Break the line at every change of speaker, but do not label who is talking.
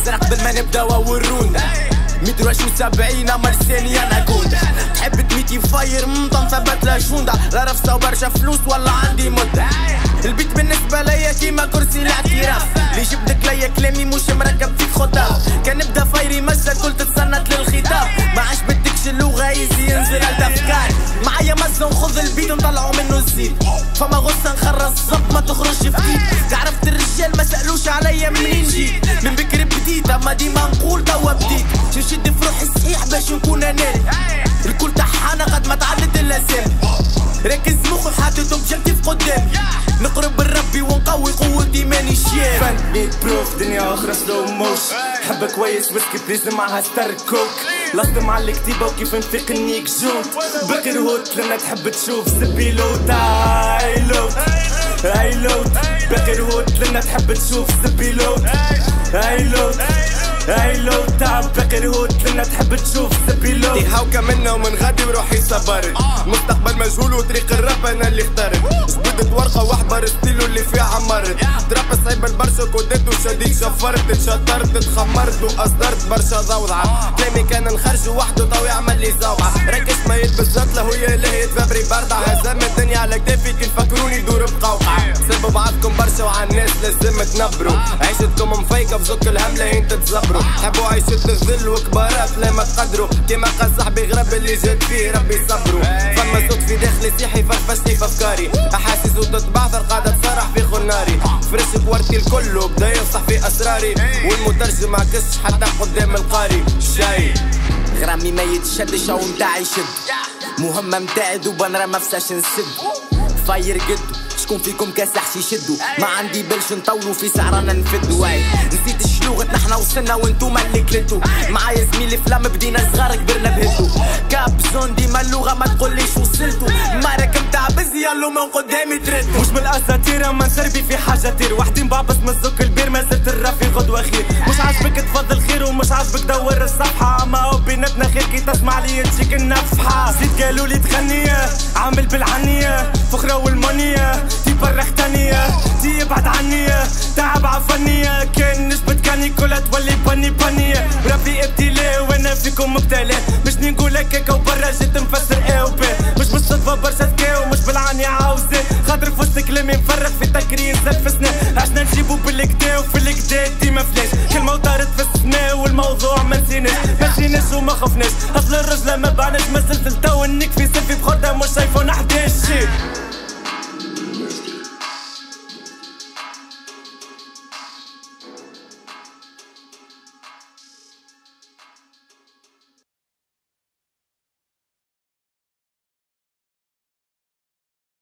الازرق قبل ما نبدا ورونا 170 اما لساني انا جوندا. تحب تميتي فاير ثبت لا جوندا. لا رفسه وبرشا فلوس ولا عندي مده. البيت بالنسبه ليا كيما كرسي الاعتراف. اللي جبدك ليا كلامي مش مركب فيك خطاب. كان نبدا فايري مزه قلت تسنت للخطاب. ما عجبتكش اللغه يزي ينزل الافكار. معايا مزه ونخذ البيت ونطلعوا منه الزيت. فما غصه نخرج الصب ما تخرجش فتيت. عرفت الرجال ما سالوش عليا منين جيت. من بكري بديت اما ديما نقول توا بديت. نشد في روحي الصحيح باش نكون اناني. الكل تحانا قد ما تعدت الاسامي. ركز مخي حاطط بجلتي في قدامي. نقرب لربي ونقوي قوة ايماني شياب.
فن بروف دنيا اخرى سلو موش. حب كويس ويسكي بليز معها ستار كوك. لصدم على الكتيبة وكيف نفيق النيك جوت. باقي الهوت لما تحب تشوف سبي لوت. اي لوت اي لوت. باقي الهوت لما تحب تشوف سبي لوت. اي لوت اي لو تعب باقي الهوت لنا تحب تشوف سبي لو.
هاوكا منا ومن غادي وروحي صبرت. مستقبل مجهول وطريق الراب انا اللي اخترت. جبدت ورقه واحبر ستيلو اللي فيه عمرت. تراب صعيب البرشا كودات وشديد شفرت. اتشطرت اتخمرت واصدرت برشا ضوضعه. كلامي كان نخرج وحده تو يعمل لي زوعه. ركز ما يتبسط له يا لهي تفبري بردع. هزم الدنيا على كتافي كي تفكروني دور بقوقعه. سبوا بعضكم برشا وعلى الناس لازم تنبروا. عيشتكم مفيكه بزك الهمله هين تتزبروا. حبوا عيشة الذل وكبارات لا ما تقدروا. كيما قال صاحبي غرب اللي جات فيه ربي صبروا. فما صوت في داخلي صيحي فرفشني في افكاري. احاسيس وتتبعثر قاعدة تصرح في خناري. فرش كوارتي الكل وبدا ينصح في اسراري. والمترجم ما كسش حتى قدام القاري. شاي
غرامي ما يتشدش او متاعي يشد. مهمة متاعي دوبا نرى مفساش نسد. فاير قد شكون فيكم كاسح يشدوا. ما عندي بالش نطولوا في سعرانا نفدوا. واي نسيت الشلوغة نحنا وصلنا وانتوما اللي كلتوا. معايا زميلي فلام بدينا صغار كبرنا بهدو. كاب زون ديما اللغة ما تقوليش وصلتوا. معركة متاع بزي يالو من قدامي تردوا.
مش من الاساطير اما نسربي في حاجة تير. وحدين بعبس من الزك البير ما زلت الرافي غدوة خير. مش عاجبك تفضل خير ومش عاجبك دور الصفحة. اما هو بيناتنا خير كي تسمع لي تجيك النفحة. زيد قالوا لي تغنية عامل بالعنية. فخرة والمنية تبرخ تانية. تبعد عنية تعب عفنية. كان نسبة كاني كلها تولي بني بنية. ربي ابتلاء وانا فيكم مبتلى. مش نقول هكاكا وبرا جيت مفسر ايه وبيه. مش بالصدفة برشا ذكاء ومش بالعني عاوزة. خاطر في وسط كلامي مفرغ في تكريس في سنة. عشنا نجيبو بالكدا وفي الكدا ديما فلاش. كلمة وطارت في السماء والموضوع ما نسيناش وما خفناش. اصل الرجلة ما بعناش ما زلت لتو انك في سيلفي بخدها مش شايفونا.